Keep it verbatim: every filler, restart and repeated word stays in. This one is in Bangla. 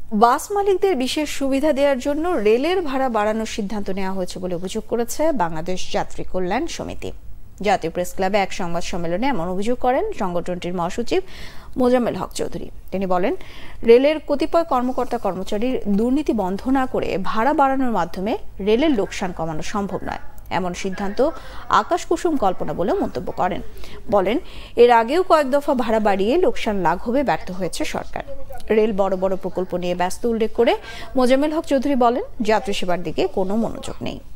বাস মালিকদের বিশেষ সুবিধা দেওয়ার জন্য রেলের ভাড়া বাড়ানোর সিদ্ধান্ত নেওয়া হয়েছে বলে অভিযোগ করেছে বাংলাদেশ যাত্রী কল্যাণ সমিতি। জাতীয় প্রেস ক্লাবে এক সংবাদ সম্মেলনে এমন অভিযোগ করেন সংগঠনটির মহাসচিব মোজাম্মেল হক চৌধুরী। তিনি বলেন, রেলের কতিপয় কর্মকর্তা কর্মচারীর দুর্নীতি বন্ধ না করে ভাড়া বাড়ানোর মাধ্যমে রেলের লোকসান কমানো সম্ভব নয়। এমন সিদ্ধান্ত আকাশকুসুম কল্পনা বলে মন্তব্য করেন। বলেন, এর আগেও কয়েক দফা ভাড়া বাড়িয়ে লোকসান লাঘবে ব্যর্থ হয়েছে সরকার। রেল বড় বড় প্রকল্প নিয়ে ব্যস্ত উল্লেখ করে মোজাম্মেল হক চৌধুরী বলেন, যাত্রী সেবার দিকে কোনো মনোযোগ নেই।